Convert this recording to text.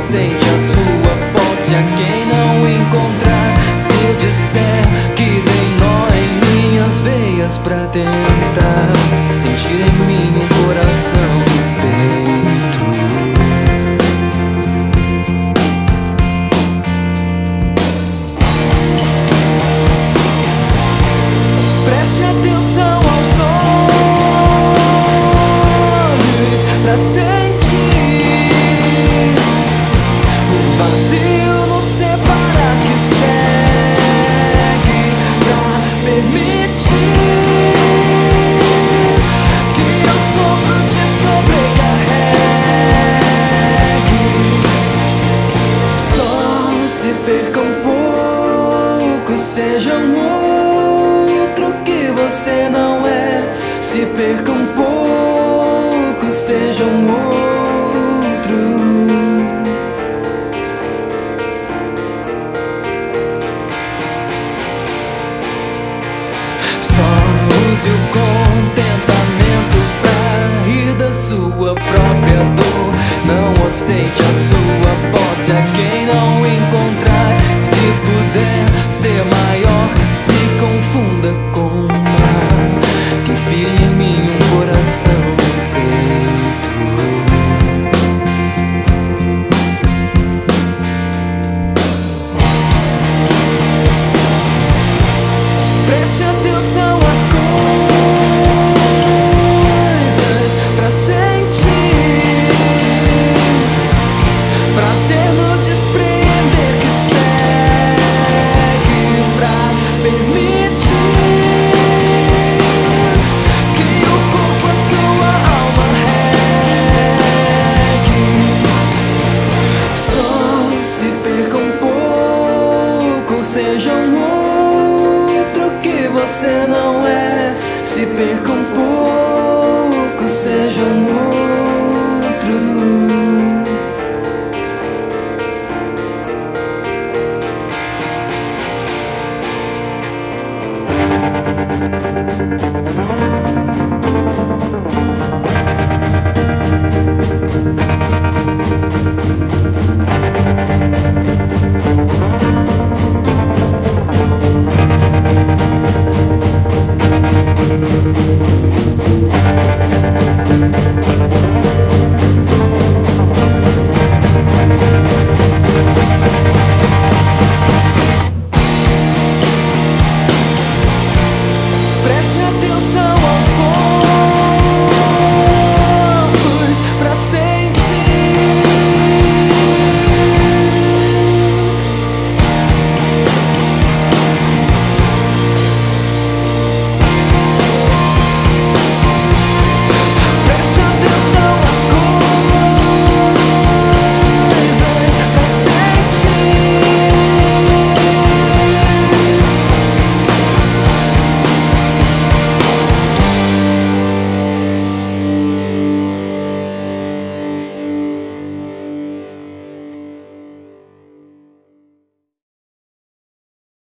ostente a sua posse a quem não encontrar. Se eu disser que dei nó em minhas veias pra tentar sentir em mim um coração no peito, preste atenção aos olhos pra sentir o vazio no separar que segue, pra permitir que o sopro te sobrecarregue. Só se perca um pouco, seja um outro que você não é. Se perca um pouco, seja um outro. Só use o contentamento pra rir da sua própria dor. Não ostente a sua